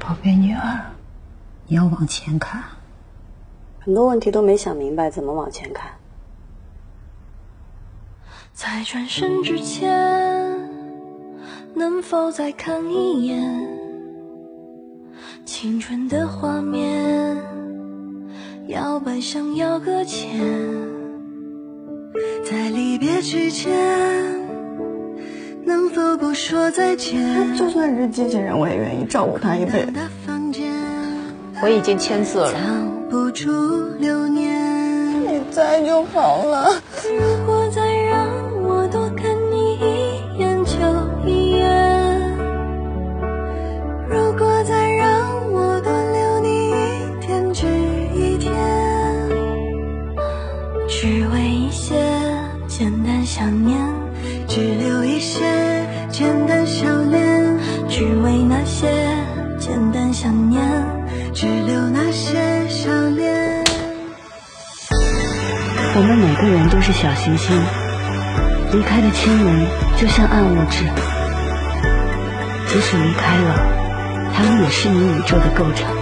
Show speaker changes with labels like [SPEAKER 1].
[SPEAKER 1] 宝贝女儿，你要往前看。
[SPEAKER 2] 很多问题都没想明白，怎么往前看？
[SPEAKER 3] 在转身之前，能否再看一眼青春的画面，摇摆想要搁浅。在离别之前，能否不说再见？
[SPEAKER 4] 就算是机器人，我也愿意照顾他一辈子。
[SPEAKER 5] 我已经签字了。
[SPEAKER 3] 不出流年，
[SPEAKER 4] 你在就好了。
[SPEAKER 3] 如果再让我多看你一眼就一眼，如果再让我多留你一天只一天，只为一些简单想念，只留一些简单想念，只为那些简单想念，只留那些想念。
[SPEAKER 2] 我们每个人都是小行星，离开的亲人就像暗物质，即使离开了，它们也是你宇宙的构成。